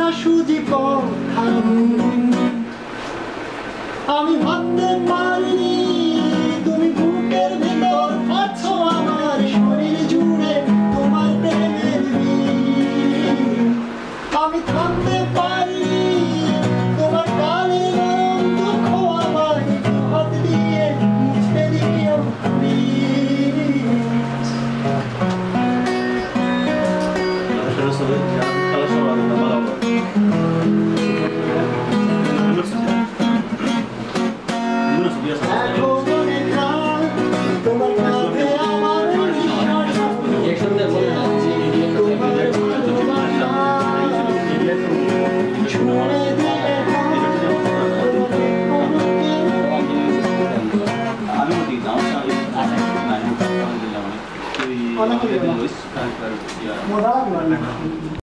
সোজাসুজি কথা আমি ভাবতে পারিনি তুমি বুকের ভিতর আছো আমার শরীর জুড়ে তোমার প্রেমের বীজ। আমি থামতে পারিনি তোমার গালে গরম দুঃখ আমায় হাত দিয়ে মুছে দিও প্লিজ। তোমার কাছে আমার ছুঁড়ে দিলে অনেক